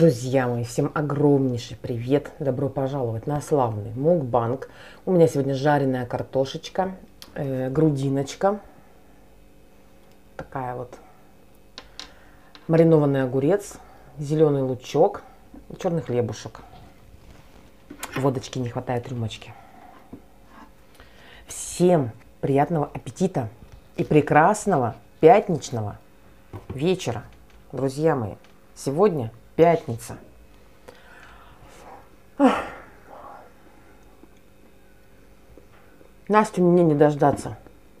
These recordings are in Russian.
Друзья мои, всем огромнейший привет! Добро пожаловать на славный мукбанг. У меня сегодня жареная картошечка, грудиночка, такая вот, маринованный огурец, зеленый лучок и черный хлебушек. Водочки не хватает, рюмочки. Всем приятного аппетита и прекрасного пятничного вечера, друзья мои. Сегодня пятница. Настю мне не дождаться.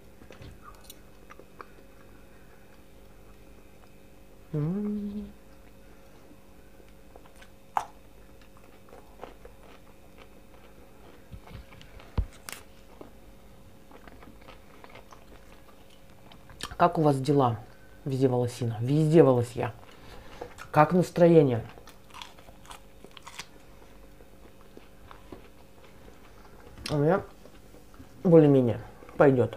Как у вас дела? Везде волосина. Везде волосья. Как настроение? У меня более-менее пойдет.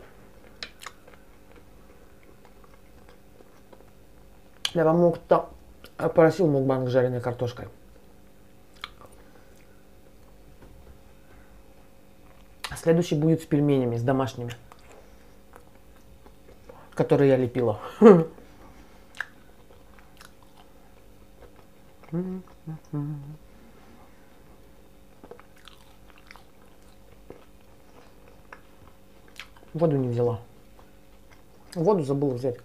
Я вам кто просил мукбанг с жареной картошкой. Следующий будет с пельменями, с домашними, которые я лепила. Воду не взяла. Воду забыла взять.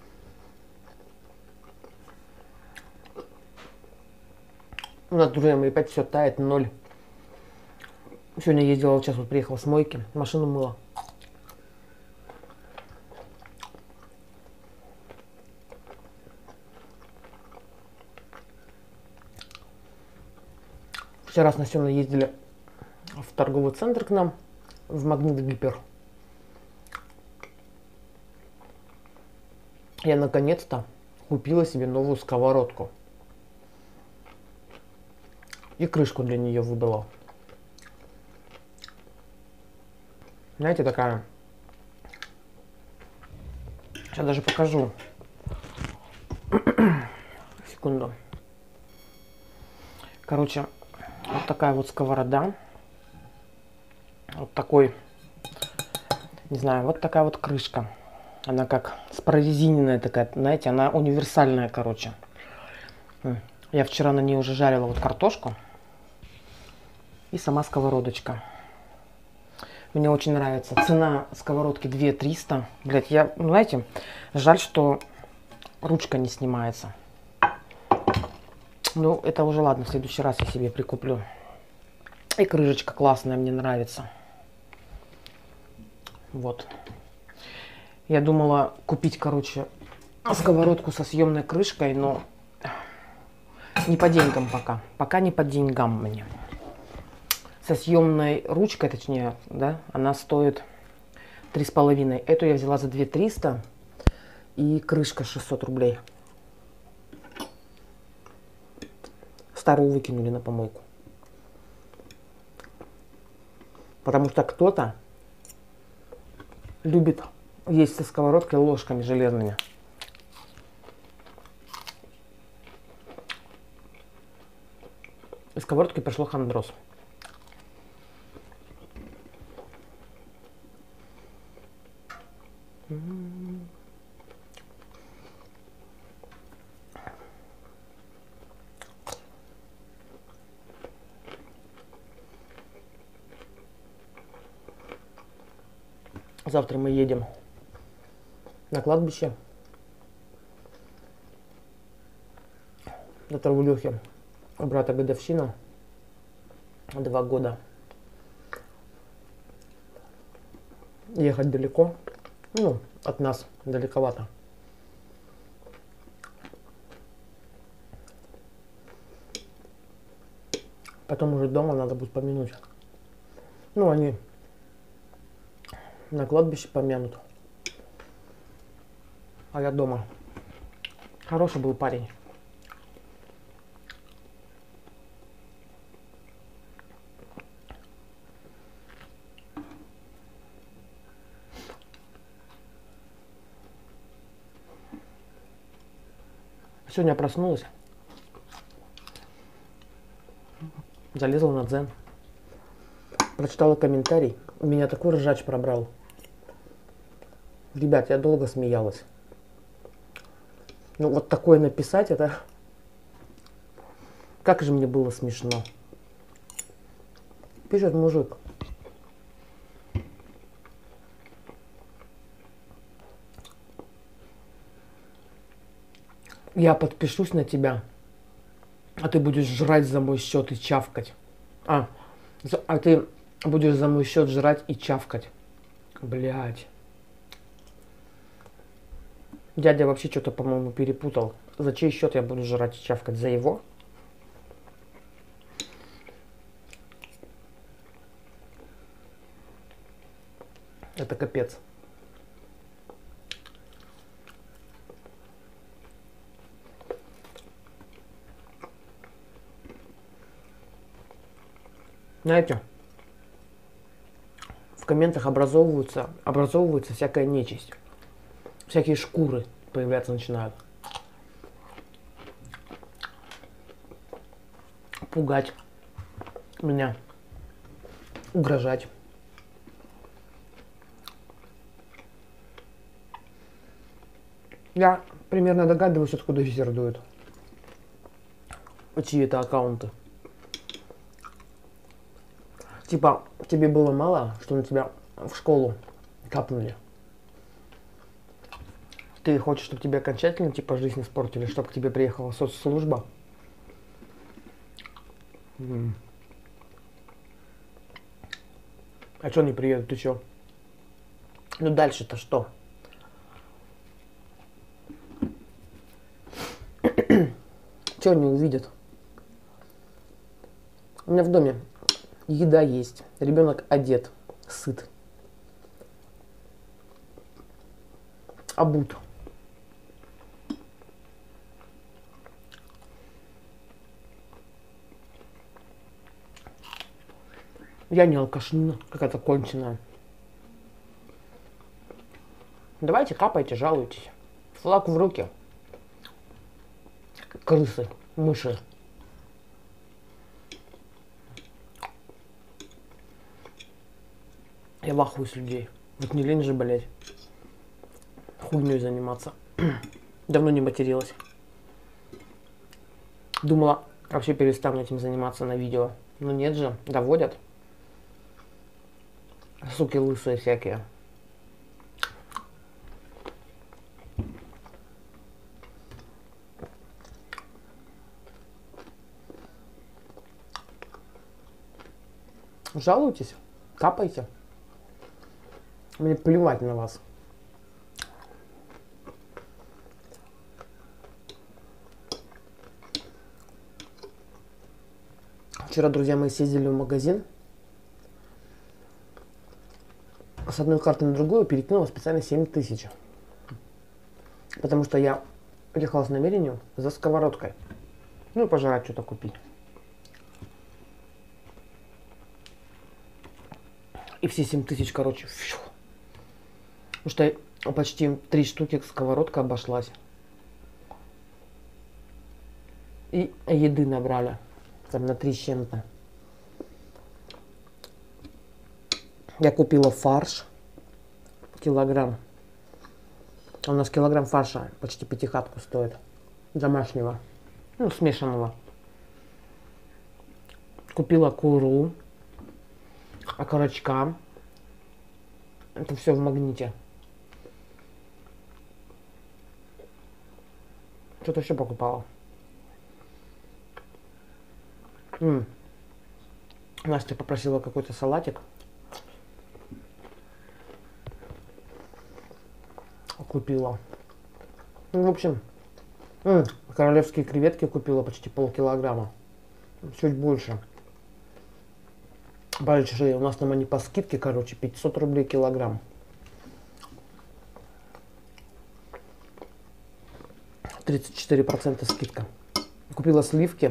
У нас, друзья мои, опять все тает, ноль. Сегодня ездила, сейчас вот приехала с мойки, машину мыла. Вчера с Настеной ездили в торговый центр к нам, в Магнит Гипер. Я наконец-то купила себе новую сковородку. И крышку для нее выбрала. Знаете, такая... Сейчас даже покажу. Секунду. Короче, вот такая вот сковорода. Вот такой, не знаю, вот такая вот крышка. Она как спрорезиненная такая, знаете, она универсальная, короче. Я вчера на ней уже жарила вот картошку. И сама сковородочка. Мне очень нравится. Цена сковородки 2300. Блять, я, знаете, жаль, что ручка не снимается. Ну, это уже ладно, в следующий раз я себе прикуплю. И крышечка классная, мне нравится. Вот. Я думала купить, короче, сковородку со съемной крышкой, но не по деньгам пока. Пока не по деньгам мне. Со съемной ручкой, точнее, да, она стоит 3,5. Эту я взяла за 2300 и крышка 600 рублей. Старую выкинули на помойку. Потому что кто-то любит есть со сковородкой ложками железными. И сковородке пришло хандроз. Завтра мы едем на кладбище. Завтра у Лехи, у брата, годовщина. 2 года. Ехать далеко. Ну, от нас далековато. Потом уже дома надо будет помянуть. Ну, они на кладбище помянут. А я дома. Хороший был парень. Сегодня проснулась. Залезла на Дзен. Прочитала комментарий. Меня такой ржач пробрал. Ребят, я долго смеялась. Ну вот такое написать, это... Как же мне было смешно. Пишет мужик. Я подпишусь на тебя, а ты будешь жрать за мой счет и чавкать. А ты будешь за мой счет жрать и чавкать. Блять. Дядя вообще что-то, по-моему, перепутал. За чей счет я буду жрать и чавкать? За его? Это капец. Знаете, в комментах образовывается всякая нечисть. Всякие шкуры появляться начинают. Пугать меня. Угрожать. Я примерно догадываюсь, откуда ветер дует. Чьи это аккаунты. Типа, тебе было мало, что на тебя в школу капнули. Ты хочешь, чтобы тебе окончательно типа жизнь испортили, чтобы к тебе приехала соцслужба? А что не приедут? Ты чё? Ну дальше-то что? Чё они увидят? У меня в доме еда есть, ребенок одет, сыт, обут. Я не алкашня, какая-то конченая. Давайте капайте, жалуйтесь. Флаг в руки. Крысы, мыши. Я в ахуе с людей. Вот не лень же, блять. Хуйней заниматься. Давно не материлась. Думала, вообще перестану этим заниматься на видео. Но нет же, доводят. Суки лысые всякие. Жалуйтесь, капайте. Мне плевать на вас. Вчера, друзья мои, съездили в магазин. С одной карты на другую перекинула специально 7000. Потому что я ехала с намерением за сковородкой. Ну и пожрать что-то купить. И все 7000, короче, фью. Потому что почти 3 штуки сковородка обошлась. И еды набрали. Там на 3 с чем-то. Я купила фарш. Килограмм. У нас килограмм фарша почти пятихатку стоит. Домашнего. Ну, смешанного. Купила куру. Окорочка. Это все в Магните. Что-то еще покупала. Настя попросила какой-то салатик. Купила. Ну, в общем, королевские креветки купила почти полкилограмма. Чуть больше. Большие. У нас там они по скидке, короче, 500 рублей килограмм. 34% скидка. Купила сливки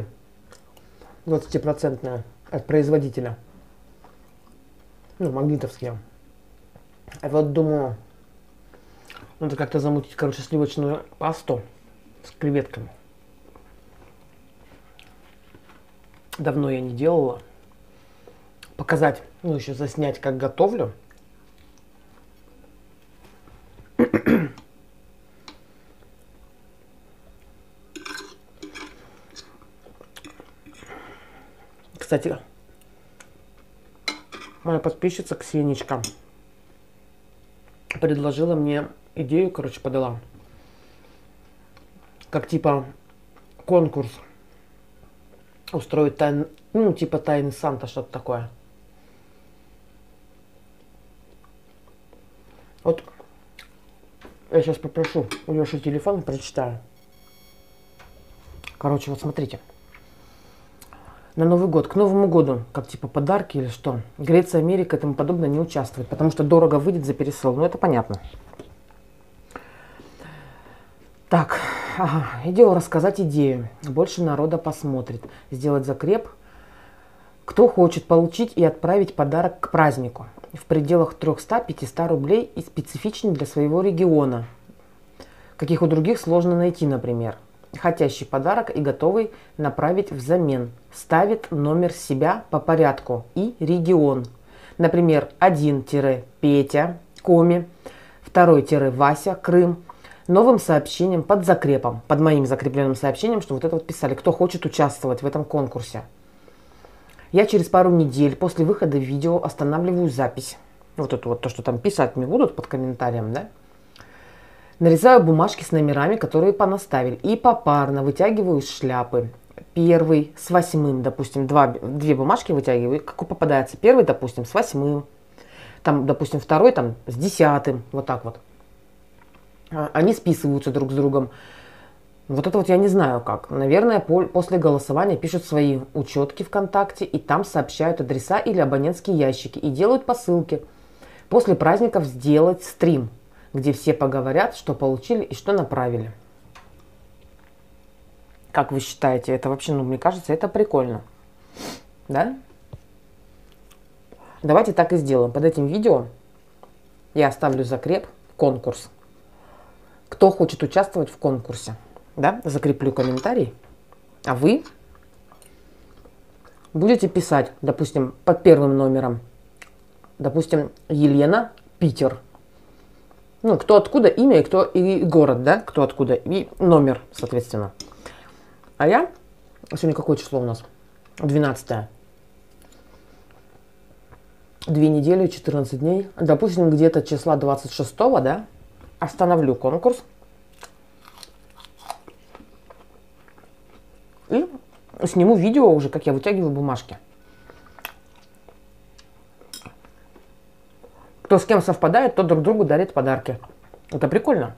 20% от производителя. Ну, магнитовские. А вот думаю, надо как-то замутить, короче, сливочную пасту с креветками. Давно я не делала. Показать, ну еще заснять, как готовлю. Кстати, моя подписчица Ксенечка предложила мне идею, короче, подала. Как типа конкурс устроить ну, типа тайны Санта, что-то такое. Вот я сейчас попрошу у Леши телефон, прочитаю. Короче, вот смотрите. На Новый год, к Новому году, как типа подарки или что, Греция, Америка и тому подобное не участвует, потому что дорого выйдет за пересыл. Ну, это понятно. Так, ага, идею рассказать идею. Больше народа посмотрит. Сделать закреп. Кто хочет получить и отправить подарок к празднику в пределах 300-500 рублей и специфичный для своего региона. Каких у других сложно найти, например. Хотящий подарок и готовый направить взамен. Ставит номер себя по порядку и регион. Например, 1-Петя, Коми, 2-Вася, Крым. Новым сообщением под закрепом, под моим закрепленным сообщением, что вот это вот писали, кто хочет участвовать в этом конкурсе. Я через пару недель после выхода видео останавливаю запись. Вот это вот то, что там писать мне будут под комментарием, да? Нарезаю бумажки с номерами, которые понаставили. И попарно вытягиваю из шляпы. Первый с 8, допустим, две бумажки вытягиваю. Как попадается первый, допустим, с 8. Там, допустим, второй там, с 10. Вот так вот. Они списываются друг с другом. Вот это вот я не знаю как. Наверное, после голосования пишут свои учетки ВКонтакте и там сообщают адреса или абонентские ящики и делают посылки. После праздников сделать стрим, где все поговорят, что получили и что направили. Как вы считаете, это вообще, ну, мне кажется, это прикольно. Да? Давайте так и сделаем. Под этим видео я оставлю закреп, конкурс. Кто хочет участвовать в конкурсе, да, закреплю комментарий, а вы будете писать, допустим, под первым номером, допустим, Елена, Питер. Ну, кто откуда, имя и кто и город, да, кто откуда, и номер, соответственно. А я, сегодня какое число у нас? 12-е. 2 недели, 14 дней. Допустим, где-то числа 26-го, да, остановлю конкурс. И сниму видео уже, как я вытягиваю бумажки. Кто с кем совпадает, тот друг другу дарит подарки. Это прикольно.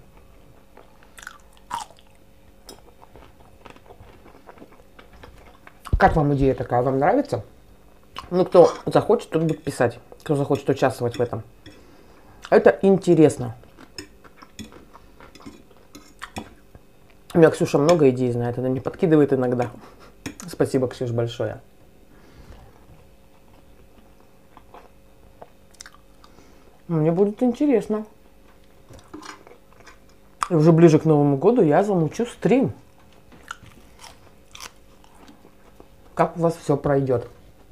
Как вам идея такая? Вам нравится? Ну, кто захочет, тот будет писать. Кто захочет участвовать в этом. Это интересно. У меня Ксюша много идей знает. Она мне подкидывает иногда. Спасибо, Ксюш, большое. Мне будет интересно. И уже ближе к Новому году я замучу стрим. Как у вас все пройдет.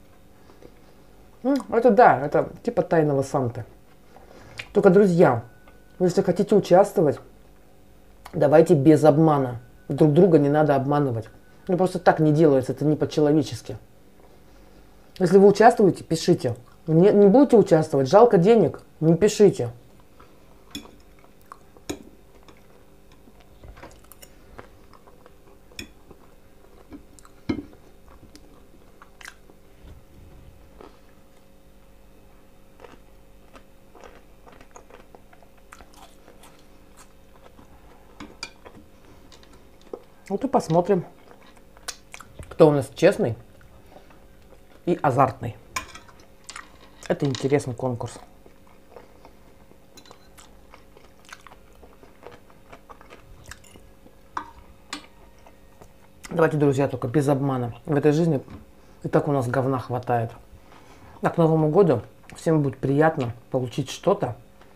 Это да, это типа тайного Санты. Только, друзья, если хотите участвовать, давайте без обмана. Друг друга не надо обманывать. Ну просто так не делается, это не по-человечески. Если вы участвуете, пишите. Не будете участвовать, жалко денег, не пишите. Вот и посмотрим, кто у нас честный и азартный. Это интересный конкурс. Давайте, друзья, только без обмана. В этой жизни и так у нас говна хватает. А к Новому году всем будет приятно получить что-то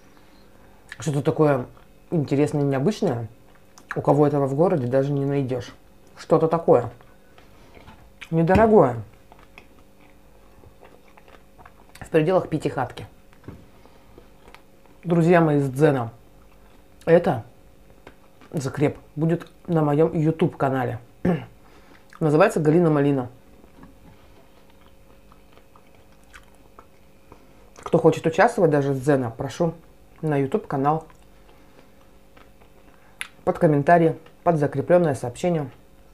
такое интересное и необычное. У кого этого в городе даже не найдешь. Что-то такое. Недорогое. в пределах пятихатки. Друзья мои из Дзена, это закреп будет на моем YouTube канале. Называется Галина Малина. Кто хочет участвовать даже с Дзена, прошу на YouTube канал. Под комментарий, под закрепленное сообщение.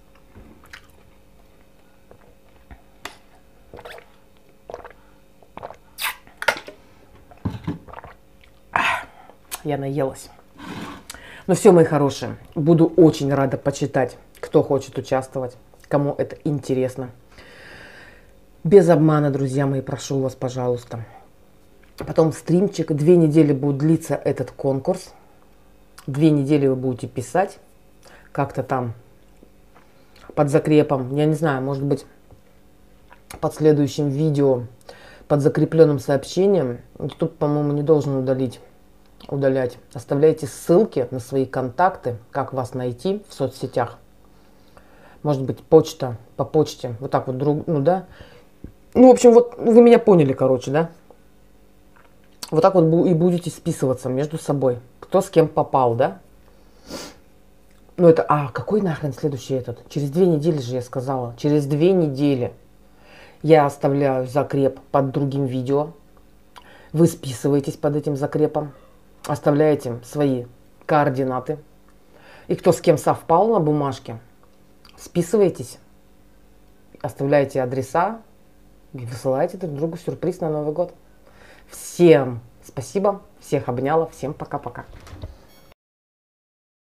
Я наелась. Ну все, мои хорошие, буду очень рада почитать, кто хочет участвовать, кому это интересно. Без обмана, друзья мои, прошу вас, пожалуйста. Потом стримчик, 2 недели будет длиться этот конкурс. 2 недели вы будете писать, как-то там под закрепом, я не знаю, может быть, под следующим видео, под закрепленным сообщением. Тут, по-моему, не должен удалять. Оставляйте ссылки на свои контакты, как вас найти в соцсетях. Может быть, почта, по почте, вот так вот, ну да. Ну, в общем, вот вы меня поняли, короче, да. Вот так вот и будете списываться между собой. Кто с кем попал, да? Ну это, какой нахрен следующий этот? Через 2 недели же я сказала. Через 2 недели я оставляю закреп под другим видео. Вы списываетесь под этим закрепом. Оставляете свои координаты. И кто с кем совпал на бумажке, списываетесь. Оставляете адреса. И высылаете друг другу сюрприз на Новый год. Всем спасибо. Всех обняла. Всем пока-пока.